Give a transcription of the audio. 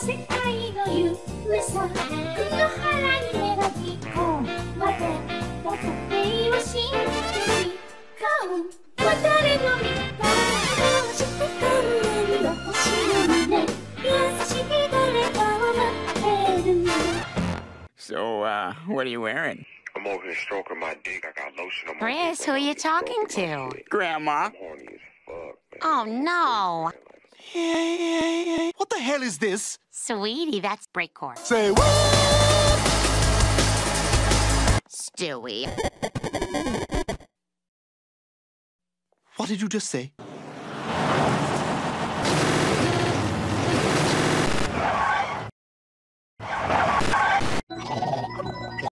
世界の夢さこの腹に目がぎこまでだってを信じて誰の味方をしてくれる私の胸優しい誰かを待ってるの So, what are you wearing? I'm over here stroking my dick. I got lotion on my Chris, dick. who are you talking to? Grandma. I'm horny as fuck, man. Oh, no. What the hell is this? Sweetie, that's breakcore. Say what? Stewie. What did you just say?